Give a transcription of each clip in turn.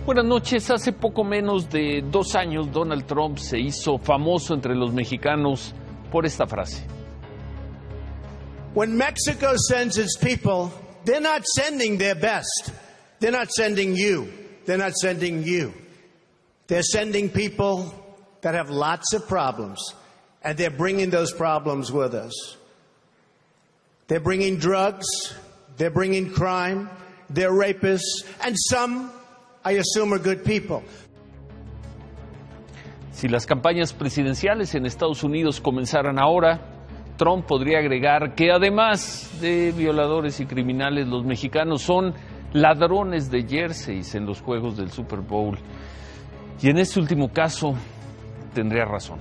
Buenas noches. Hace poco menos de 2 años, Donald Trump se hizo famoso entre los mexicanos por esta frase. When Mexico sends its people, they're not sending their best. They're not sending you. They're not sending you. They're sending people that have lots of problems, and they're bringing those problems with us. They're bringing drugs, they're bringing crime, they're rapists, and some, I assume, are good people. Si las campañas presidenciales en Estados Unidos comenzaran ahora, Trump podría agregar que además de violadores y criminales, los mexicanos son ladrones de jerseys en los juegos del Super Bowl. Y en este último caso, tendría razón.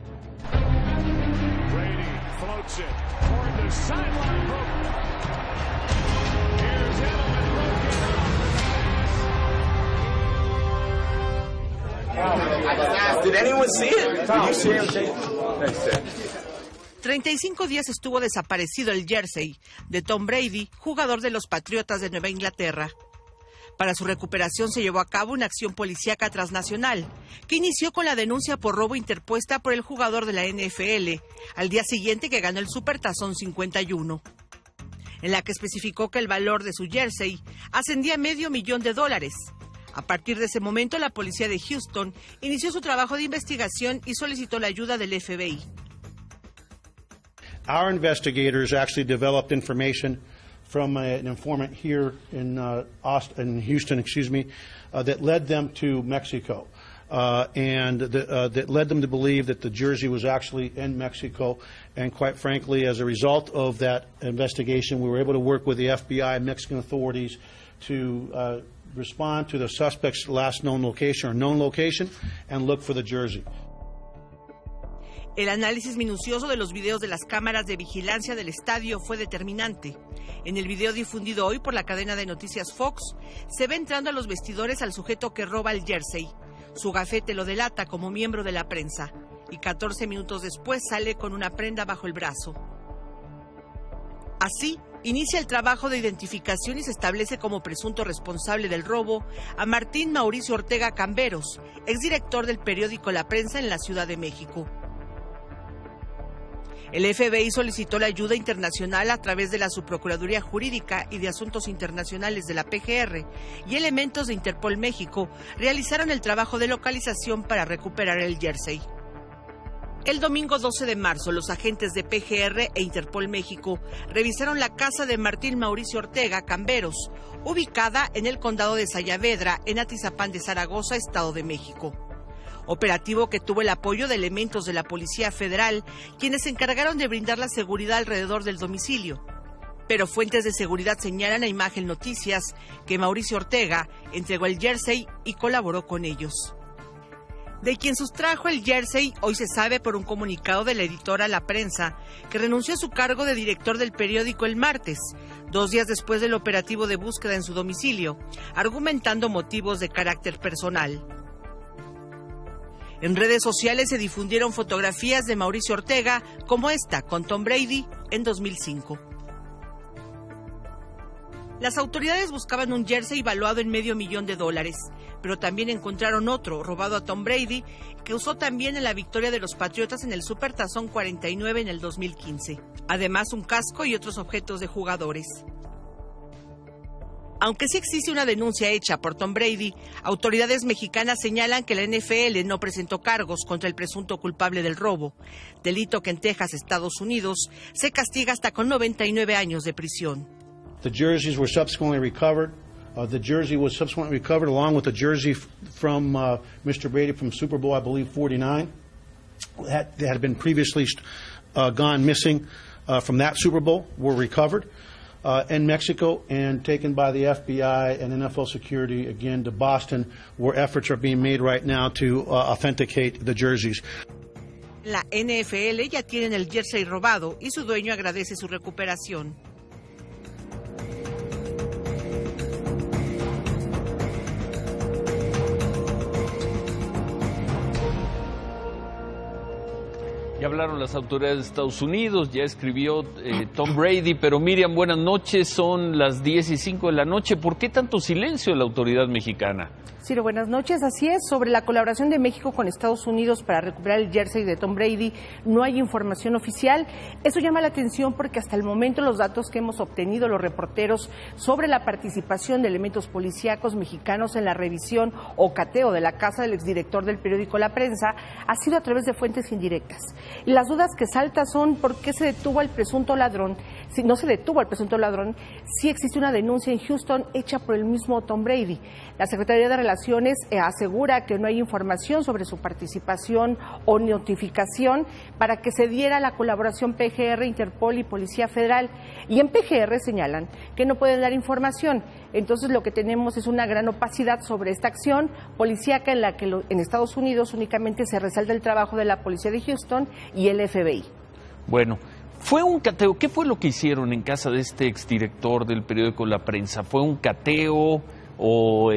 Did anyone see it? Did you see him? 35 días estuvo desaparecido el jersey de Tom Brady, jugador de los Patriotas de Nueva Inglaterra. Para su recuperación se llevó a cabo una acción policíaca transnacional, que inició con la denuncia por robo interpuesta por el jugador de la NFL, al día siguiente que ganó el Supertazón 51, en la que especificó que el valor de su jersey ascendía a $500,000. A partir de ese momento, la policía de Houston inició su trabajo de investigación y solicitó la ayuda del FBI. Our investigators actually developed information from an informant here in Houston, that led them to Mexico, and that led them to believe that the jersey was actually in Mexico. And quite frankly, as a result of that investigation, we were able to work with the FBI and Mexican authorities to respond to the suspect's last known location and look for the jersey. El análisis minucioso de los videos de las cámaras de vigilancia del estadio fue determinante. En el video difundido hoy por la cadena de noticias Fox, se ve entrando a los vestidores al sujeto que roba el jersey. Su gafete lo delata como miembro de la prensa, y 14 minutos después sale con una prenda bajo el brazo. Así, inicia el trabajo de identificación y se establece como presunto responsable del robo a Martín Mauricio Ortega Camberos, exdirector del periódico La Prensa en la Ciudad de México. El FBI solicitó la ayuda internacional a través de la Subprocuraduría Jurídica y de Asuntos Internacionales de la PGR, y elementos de Interpol México realizaron el trabajo de localización para recuperar el jersey. El domingo 12 de marzo, los agentes de PGR e Interpol México revisaron la casa de Martín Mauricio Ortega Camberos, ubicada en el condado de Sayavedra, en Atizapán de Zaragoza, Estado de México. Operativo que tuvo el apoyo de elementos de la Policía Federal, quienes se encargaron de brindar la seguridad alrededor del domicilio. Pero fuentes de seguridad señalan a Imagen Noticias que Mauricio Ortega entregó el jersey y colaboró con ellos. De quien sustrajo el jersey, hoy se sabe por un comunicado de la editora La Prensa, que renunció a su cargo de director del periódico el martes, 2 días después del operativo de búsqueda en su domicilio, argumentando motivos de carácter personal. En redes sociales se difundieron fotografías de Mauricio Ortega, como esta, con Tom Brady, en 2005. Las autoridades buscaban un jersey valuado en $500,000, pero también encontraron otro, robado a Tom Brady, que usó también en la victoria de los Patriotas en el Supertazón 49 en el 2015. Además, un casco y otros objetos de jugadores. Aunque sí existe una denuncia hecha por Tom Brady, autoridades mexicanas señalan que la NFL no presentó cargos contra el presunto culpable del robo, delito que en Texas, Estados Unidos, se castiga hasta con 99 años de prisión. The jerseys were subsequently recovered. The jersey was subsequently recovered along with the jersey from Mr. Brady from Super Bowl, I believe, 49. That had been previously gone missing from that Super Bowl were recovered. In Mexico and taken by the FBI and NFL security again to Boston, where efforts are being made right now to authenticate the jerseys. La NFL ya tiene el jersey robado y su dueño agradece su recuperación. Ya hablaron las autoridades de Estados Unidos, ya escribió Tom Brady, pero Miriam, buenas noches, son las 10:05 de la noche. ¿Por qué tanto silencio de la autoridad mexicana? Ciro, buenas noches. Así es, sobre la colaboración de México con Estados Unidos para recuperar el jersey de Tom Brady, no hay información oficial. Eso llama la atención porque hasta el momento los datos que hemos obtenido los reporteros sobre la participación de elementos policíacos mexicanos en la revisión o cateo de la casa del exdirector del periódico La Prensa ha sido a través de fuentes indirectas. Y las dudas que saltan son por qué se detuvo al presunto ladrón. Si no se detuvo al presunto ladrón, sí existe una denuncia en Houston hecha por el mismo Tom Brady. La Secretaría de Relaciones asegura que no hay información sobre su participación o notificación para que se diera la colaboración PGR, Interpol y Policía Federal. Y en PGR señalan que no pueden dar información. Entonces lo que tenemos es una gran opacidad sobre esta acción policíaca en la que en Estados Unidos únicamente se resalta el trabajo de la Policía de Houston y el FBI. Bueno, fue un cateo. ¿Qué fue lo que hicieron en casa de este exdirector del periódico La Prensa? ¿Fue un cateo o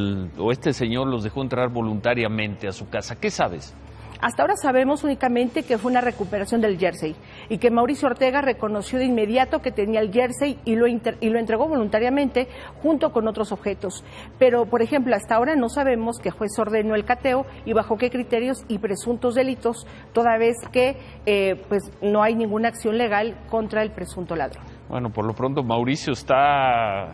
este señor los dejó entrar voluntariamente a su casa? ¿Qué sabes? Hasta ahora sabemos únicamente que fue una recuperación del jersey y que Mauricio Ortega reconoció de inmediato que tenía el jersey y lo entregó voluntariamente junto con otros objetos. Pero, por ejemplo, hasta ahora no sabemos qué juez ordenó el cateo y bajo qué criterios y presuntos delitos, toda vez que pues no hay ninguna acción legal contra el presunto ladrón. Bueno, por lo pronto Mauricio está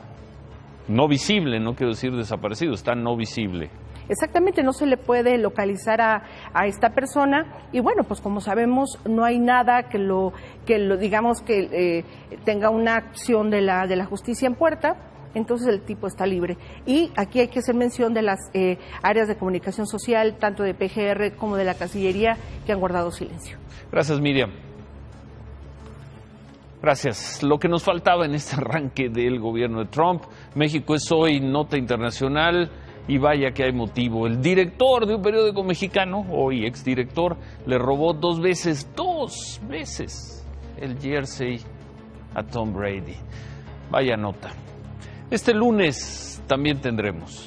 no visible, no quiero decir desaparecido, está no visible. Exactamente, no se le puede localizar a esta persona y bueno, pues como sabemos no hay nada que lo digamos que tenga una acción de la justicia en puerta, entonces el tipo está libre. Y aquí hay que hacer mención de las áreas de comunicación social, tanto de PGR como de la Cancillería, que han guardado silencio. Gracias, Miriam. Gracias. Lo que nos faltaba en este arranque del gobierno de Trump. México es hoy nota internacional. Y vaya que hay motivo. El director de un periódico mexicano, hoy exdirector, le robó dos veces el jersey a Tom Brady. Vaya nota. Este lunes también tendremos.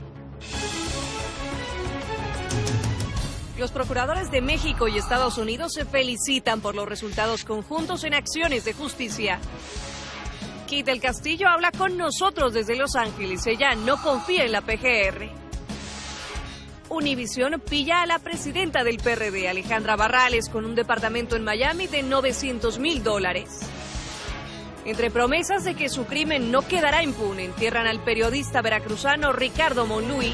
Los procuradores de México y Estados Unidos se felicitan por los resultados conjuntos en acciones de justicia. Kit del Castillo habla con nosotros desde Los Ángeles. Ella no confía en la PGR. Univisión pilla a la presidenta del PRD, Alejandra Barrales, con un departamento en Miami de $900,000. Entre promesas de que su crimen no quedará impune, entierran al periodista veracruzano Ricardo Monluí.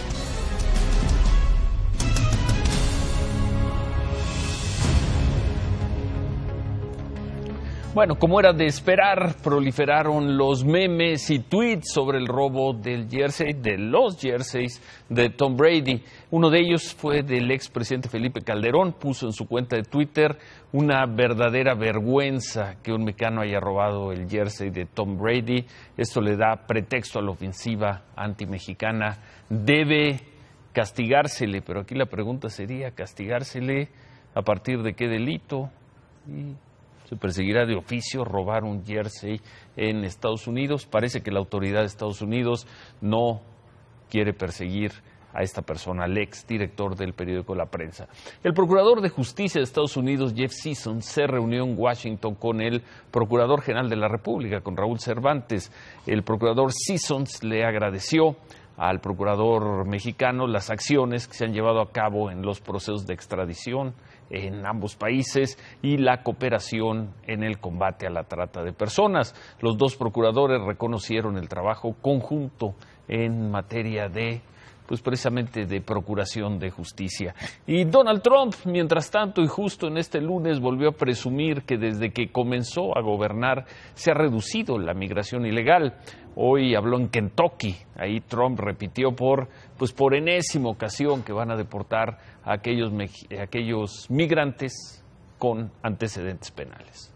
Bueno, como era de esperar, proliferaron los memes y tweets sobre el robo del jersey, de los jerseys de Tom Brady. Uno de ellos fue del expresidente Felipe Calderón, puso en su cuenta de Twitter: una verdadera vergüenza que un mexicano haya robado el jersey de Tom Brady. Esto le da pretexto a la ofensiva antimexicana. Debe castigársele, pero aquí la pregunta sería: ¿castigársele a partir de qué delito? Y se perseguirá de oficio robar un jersey en Estados Unidos. Parece que la autoridad de Estados Unidos no quiere perseguir a esta persona, al ex director del periódico La Prensa. El procurador de justicia de Estados Unidos, Jeff Sessions, se reunió en Washington con el procurador general de la República, con Raúl Cervantes. El procurador Sessions le agradeció al procurador mexicano las acciones que se han llevado a cabo en los procesos de extradición en ambos países y la cooperación en el combate a la trata de personas. Los dos procuradores reconocieron el trabajo conjunto en materia de, pues precisamente de procuración de justicia. Y Donald Trump, mientras tanto, y justo en este lunes, volvió a presumir que desde que comenzó a gobernar se ha reducido la migración ilegal. Hoy habló en Kentucky. Ahí Trump repitió por enésima ocasión que van a deportar a aquellos migrantes con antecedentes penales.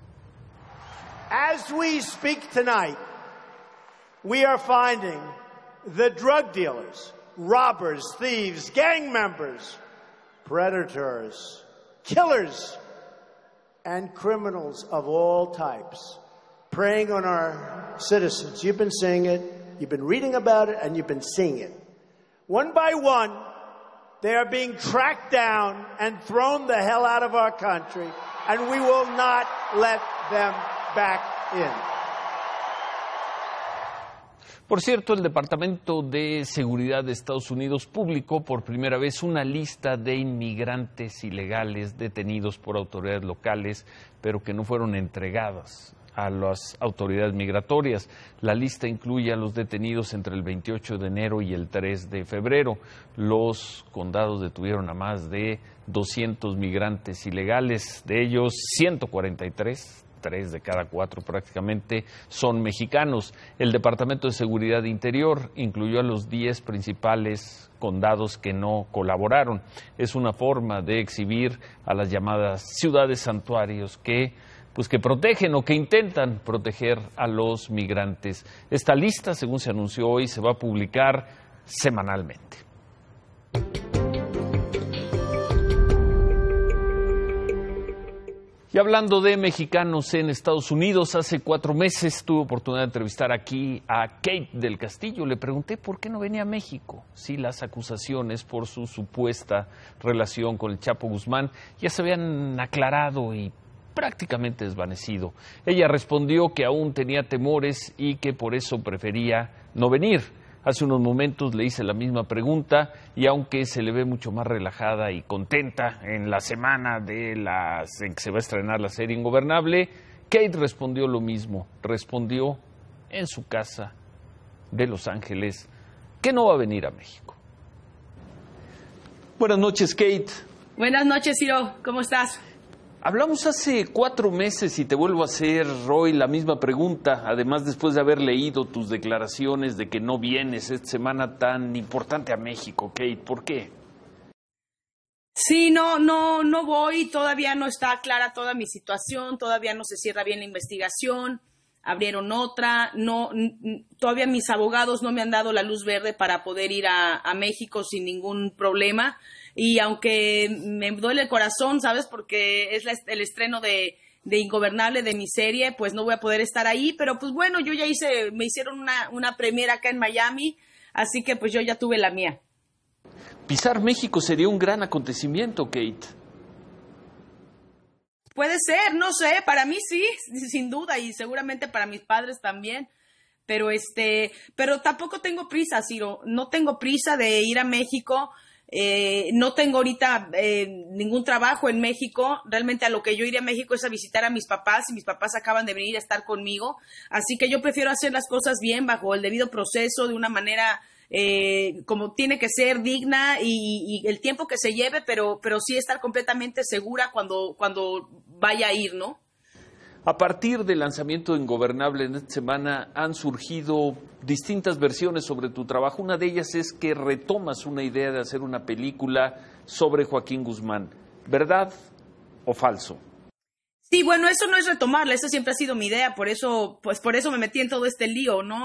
As we speak tonight, we are finding the drug dealers, robbers, thieves, gang members, predators, killers, and criminals of all types preying on our citizens. You've been seeing it, you've been reading about it, and you've been seeing it. One by one, They are being tracked down and thrown the hell out of our country, and we will not let them back in. Por cierto, el Departamento de Seguridad de Estados Unidos publicó por primera vez una lista de inmigrantes ilegales detenidos por autoridades locales, pero que no fueron entregadas a las autoridades migratorias. La lista incluye a los detenidos entre el 28 de enero y el 3 de febrero. Los condados detuvieron a más de 200 migrantes ilegales, de ellos 143, 3 de cada 4 prácticamente, son mexicanos. El Departamento de Seguridad Interior incluyó a los 10 principales condados que no colaboraron. Es una forma de exhibir a las llamadas ciudades santuarios que protegen o que intentan proteger a los migrantes. Esta lista, según se anunció hoy, se va a publicar semanalmente. Y hablando de mexicanos en Estados Unidos, hace 4 meses tuve oportunidad de entrevistar aquí a Kate del Castillo. Le pregunté por qué no venía a México, si las acusaciones por su supuesta relación con el Chapo Guzmán ya se habían aclarado y prácticamente desvanecido. Ella respondió que aún tenía temores y que por eso prefería no venir. Hace unos momentos le hice la misma pregunta y aunque se le ve mucho más relajada y contenta en la semana en que se va a estrenar la serie Ingobernable, Kate respondió lo mismo. Respondió en su casa de Los Ángeles que no va a venir a México. Buenas noches, Kate. Buenas noches, Ciro. ¿Cómo estás? Hablamos hace 4 meses y te vuelvo a hacer hoy la misma pregunta, además después de haber leído tus declaraciones de que no vienes esta semana tan importante a México. Kate, ¿por qué? Sí, no voy, todavía no está clara toda mi situación, todavía no se cierra bien la investigación, abrieron otra, todavía mis abogados no me han dado la luz verde para poder ir a México sin ningún problema. Y aunque me duele el corazón, ¿sabes? Porque es el estreno de Ingobernable, de mi serie, pues no voy a poder estar ahí. Pero pues bueno, yo ya me hicieron una premiere acá en Miami, así que pues yo ya tuve la mía. Pisar México sería un gran acontecimiento, Kate. Puede ser, no sé, para mí sí, sin duda, y seguramente para mis padres también. Pero tampoco tengo prisa, Ciro, no tengo prisa de ir a México. No tengo ahorita ningún trabajo en México. Realmente a lo que yo iré a México es a visitar a mis papás y mis papás acaban de venir a estar conmigo. Así que yo prefiero hacer las cosas bien, bajo el debido proceso, de una manera como tiene que ser, digna y el tiempo que se lleve, pero sí estar completamente segura cuando vaya a ir, ¿no? A partir del lanzamiento de Ingobernable en esta semana han surgido distintas versiones sobre tu trabajo. Una de ellas es que retomas una idea de hacer una película sobre Joaquín Guzmán. ¿Verdad o falso? Sí, bueno, eso no es retomarla, eso siempre ha sido mi idea, por eso me metí en todo este lío, ¿no?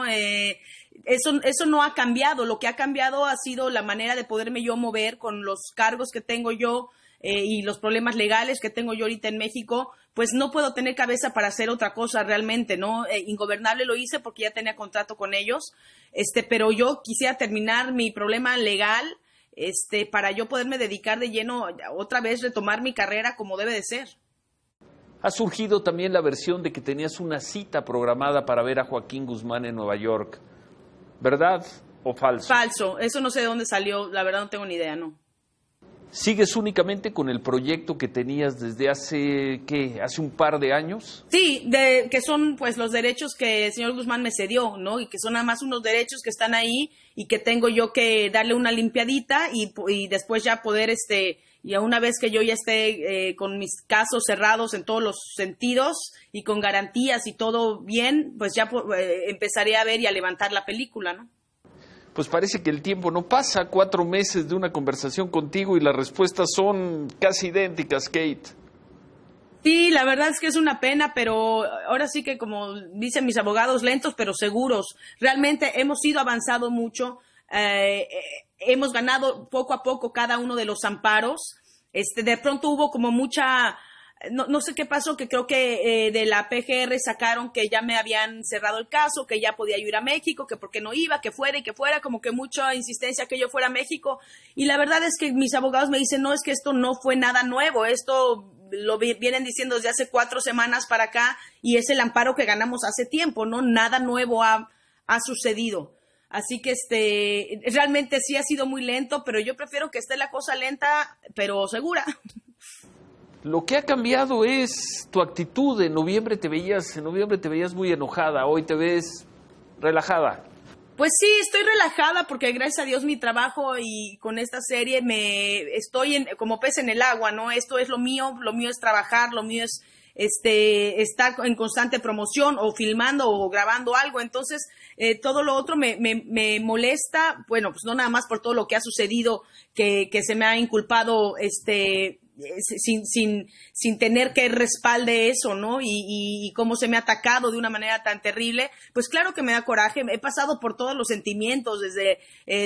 Eso no ha cambiado, lo que ha cambiado ha sido la manera de poderme yo mover con los cargos que tengo yo y los problemas legales que tengo yo ahorita en México. Pues no puedo tener cabeza para hacer otra cosa realmente, ¿no? Ingobernable lo hice porque ya tenía contrato con ellos, pero yo quisiera terminar mi problema legal, para yo poderme dedicar de lleno, otra vez retomar mi carrera como debe de ser. Ha surgido también la versión de que tenías una cita programada para ver a Joaquín Guzmán en Nueva York. ¿Verdad o falso? Falso, eso no sé de dónde salió, la verdad no tengo ni idea, ¿no? ¿Sigues únicamente con el proyecto que tenías desde hace un par de años? Sí, que son pues los derechos que el señor Guzmán me cedió, ¿no? Y que son nada más unos derechos que están ahí y que tengo yo que darle una limpiadita y después ya poder, y a una vez que yo ya esté con mis casos cerrados en todos los sentidos y con garantías y todo bien, pues ya empezaré a ver y a levantar la película, ¿no? Pues parece que el tiempo no pasa. 4 meses de una conversación contigo y las respuestas son casi idénticas, Kate. Sí, la verdad es que es una pena, pero ahora sí que, como dicen mis abogados, lentos pero seguros. Realmente hemos ido avanzando mucho, hemos ganado poco a poco cada uno de los amparos. De pronto hubo como mucha no sé qué pasó, que creo que de la PGR sacaron que ya me habían cerrado el caso, que ya podía yo ir a México, que por qué no iba, que fuera y que fuera, como que mucha insistencia que yo fuera a México. Y la verdad es que mis abogados me dicen, no, es que esto no fue nada nuevo, esto lo vienen diciendo desde hace 4 semanas para acá y es el amparo que ganamos hace tiempo, ¿no? Nada nuevo ha sucedido. Así que realmente sí ha sido muy lento, pero yo prefiero que esté la cosa lenta, pero segura. Lo que ha cambiado es tu actitud. En noviembre te veías muy enojada, hoy te ves relajada. Pues sí, estoy relajada porque gracias a Dios mi trabajo y con esta serie estoy como pez en el agua, ¿no? Esto es lo mío es trabajar, lo mío es estar en constante promoción o filmando o grabando algo. Entonces, todo lo otro me molesta, bueno, pues no nada más por todo lo que ha sucedido, que se me ha inculpado sin tener que respalde eso, ¿no? Y cómo se me ha atacado de una manera tan terrible, pues claro que me da coraje. He pasado por todos los sentimientos, desde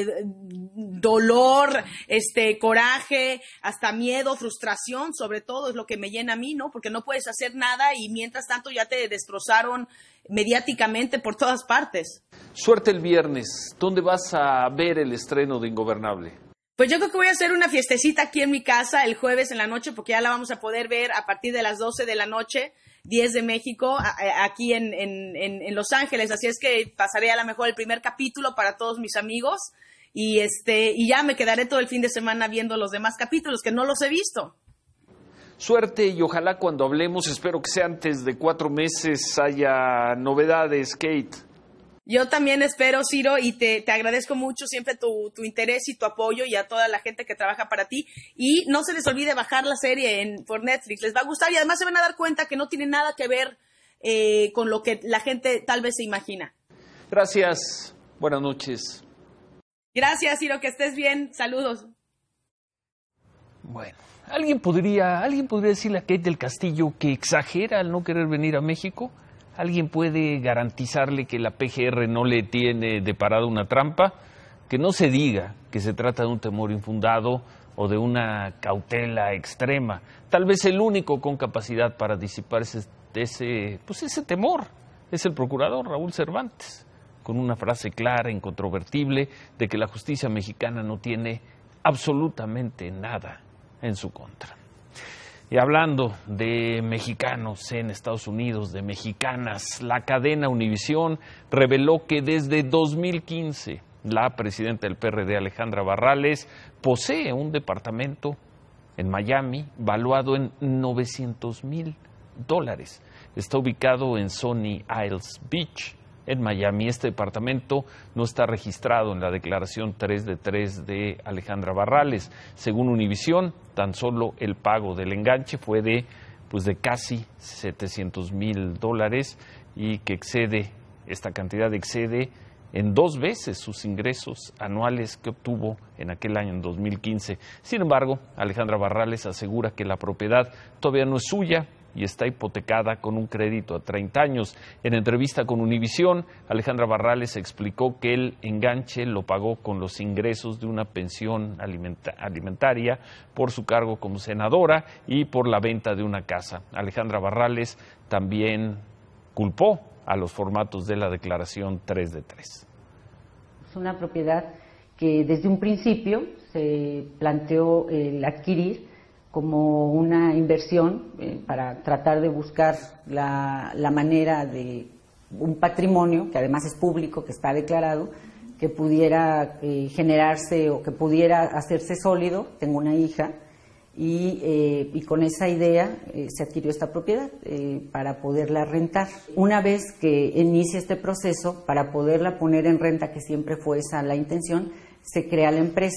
dolor, coraje, hasta miedo, frustración, sobre todo es lo que me llena a mí, ¿no? Porque no puedes hacer nada y mientras tanto ya te destrozaron mediáticamente por todas partes. Suerte el viernes. ¿Dónde vas a ver el estreno de Ingobernable? Pues yo creo que voy a hacer una fiestecita aquí en mi casa el jueves en la noche, porque ya la vamos a poder ver a partir de las 12 de la noche, 10 de México, aquí en Los Ángeles. Así es que pasaré a lo mejor el primer capítulo para todos mis amigos y ya me quedaré todo el fin de semana viendo los demás capítulos, que no los he visto. Suerte y ojalá cuando hablemos, espero que sea antes de 4 meses, haya novedades, Kate. Yo también espero, Ciro, y te agradezco mucho siempre tu interés y tu apoyo y a toda la gente que trabaja para ti. Y no se les olvide bajar la serie por Netflix, les va a gustar y además se van a dar cuenta que no tiene nada que ver con lo que la gente tal vez se imagina. Gracias, buenas noches. Gracias, Ciro, que estés bien, saludos. Bueno, ¿alguien podría decirle a Kate del Castillo que exagera al no querer venir a México? ¿Alguien puede garantizarle que la PGR no le tiene deparada una trampa? Que no se diga que se trata de un temor infundado o de una cautela extrema. Tal vez el único con capacidad para disipar ese temor es el procurador Raúl Cervantes, con una frase clara, incontrovertible, de que la justicia mexicana no tiene absolutamente nada en su contra. Y hablando de mexicanos en Estados Unidos, de mexicanas, la cadena Univisión reveló que desde 2015 la presidenta del PRD, Alejandra Barrales, posee un departamento en Miami valuado en $900,000. Está ubicado en Sunny Isles Beach, en Miami. Este departamento no está registrado en la declaración 3 de 3 de Alejandra Barrales. Según Univisión, tan solo el pago del enganche fue de casi $700,000 y que esta cantidad excede en 2 veces sus ingresos anuales que obtuvo en aquel año, en 2015. Sin embargo, Alejandra Barrales asegura que la propiedad todavía no es suya y está hipotecada con un crédito a 30 años. En entrevista con Univisión, Alejandra Barrales explicó que el enganche lo pagó con los ingresos de una pensión alimentaria por su cargo como senadora y por la venta de una casa. Alejandra Barrales también culpó a los formatos de la declaración 3 de 3. Es una propiedad que desde un principio se planteó el adquirir como una inversión para tratar de buscar la manera de un patrimonio, que además es público, que está declarado, que pudiera generarse o que pudiera hacerse sólido. Tengo una hija y con esa idea se adquirió esta propiedad para poderla rentar. Una vez que inicia este proceso, para poderla poner en renta, que siempre fue esa la intención, se crea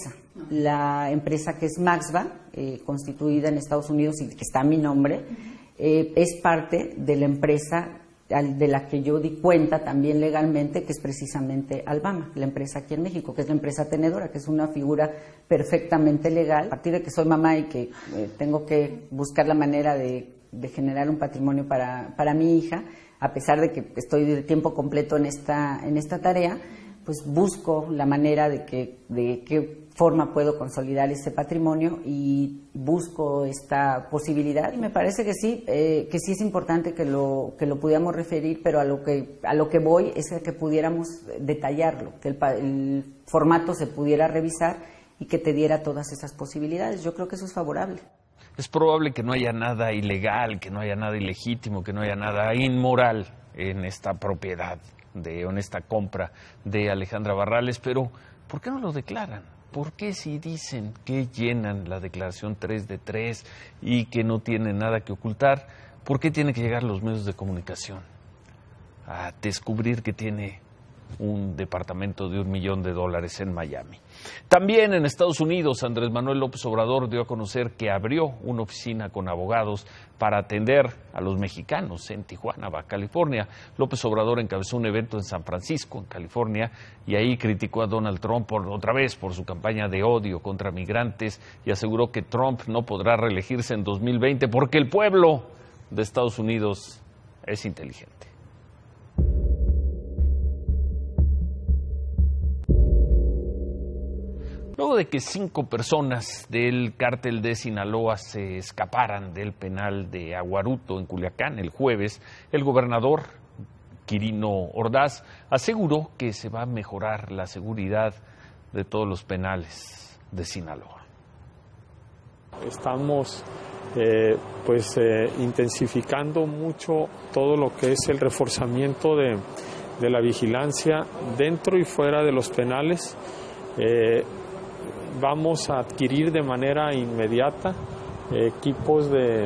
la empresa que es Maxva, constituida en Estados Unidos y que está a mi nombre, es parte de la empresa de la que yo di cuenta también legalmente, que es precisamente Albama, la empresa aquí en México, que es la empresa tenedora, que es una figura perfectamente legal. A partir de que soy mamá y que tengo que buscar la manera de generar un patrimonio para mi hija, a pesar de que estoy de tiempo completo en esta tarea, pues busco la manera de que forma puedo consolidar este patrimonio, y busco esta posibilidad, y me parece que sí es importante que lo pudiéramos referir, pero a lo que voy es a que pudiéramos detallarlo, que el formato se pudiera revisar y que te diera todas esas posibilidades. Yo creo que eso es favorable. Es probable que no haya nada ilegal, que no haya nada ilegítimo, que no haya nada inmoral en esta propiedad, en esta compra de Alejandra Barrales, pero ¿por qué no lo declaran? ¿Por qué si dicen que llenan la declaración 3 de 3 y que no tienen nada que ocultar, por qué tienen que llegar los medios de comunicación a descubrir que tiene un departamento de $1 millón en Miami? También en Estados Unidos, Andrés Manuel López Obrador dio a conocer que abrió una oficina con abogados para atender a los mexicanos en Tijuana, Baja California. López Obrador encabezó un evento en San Francisco, en California, y ahí criticó a Donald Trump otra vez por su campaña de odio contra migrantes y aseguró que Trump no podrá reelegirse en 2020 porque el pueblo de Estados Unidos es inteligente. Luego de que 5 personas del cártel de Sinaloa se escaparan del penal de Aguaruto en Culiacán el jueves, el gobernador Quirino Ordaz aseguró que se va a mejorar la seguridad de todos los penales de Sinaloa. Estamos intensificando mucho todo lo que es el reforzamiento de la vigilancia dentro y fuera de los penales. Vamos a adquirir de manera inmediata equipos de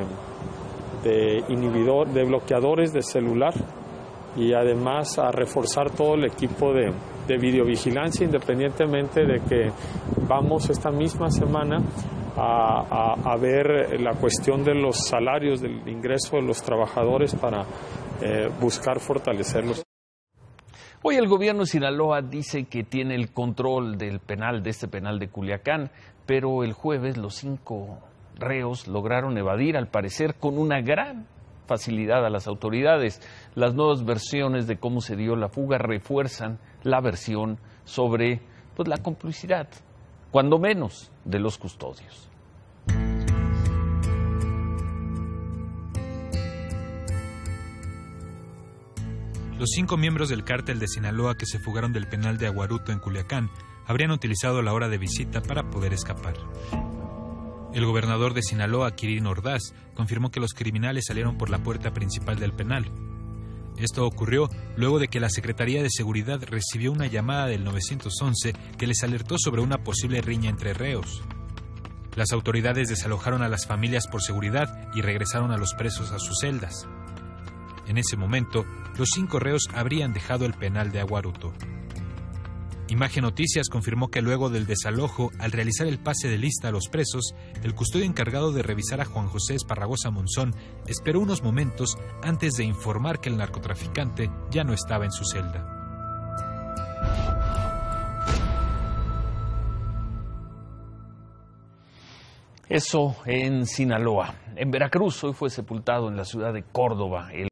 bloqueadores de celular, y además a reforzar todo el equipo de videovigilancia, independientemente de que vamos esta misma semana a ver la cuestión de los salarios, del ingreso de los trabajadores para buscar fortalecerlos. Hoy el gobierno de Sinaloa dice que tiene el control del penal, de este penal de Culiacán, pero el jueves los 5 reos lograron evadir, al parecer, con una gran facilidad a las autoridades. Las nuevas versiones de cómo se dio la fuga refuerzan la versión sobre la complicidad, cuando menos, de los custodios. Los 5 miembros del cártel de Sinaloa que se fugaron del penal de Aguaruto en Culiacán habrían utilizado la hora de visita para poder escapar. El gobernador de Sinaloa, Quirino Ordaz, confirmó que los criminales salieron por la puerta principal del penal. Esto ocurrió luego de que la Secretaría de Seguridad recibió una llamada del 911 que les alertó sobre una posible riña entre reos. Las autoridades desalojaron a las familias por seguridad y regresaron a los presos a sus celdas. En ese momento, los 5 reos habrían dejado el penal de Aguaruto. Imagen Noticias confirmó que luego del desalojo, al realizar el pase de lista a los presos, el custodio encargado de revisar a Juan José Esparragosa Monzón esperó unos momentos antes de informar que el narcotraficante ya no estaba en su celda. Eso en Sinaloa. En Veracruz hoy fue sepultado en la ciudad de Córdoba el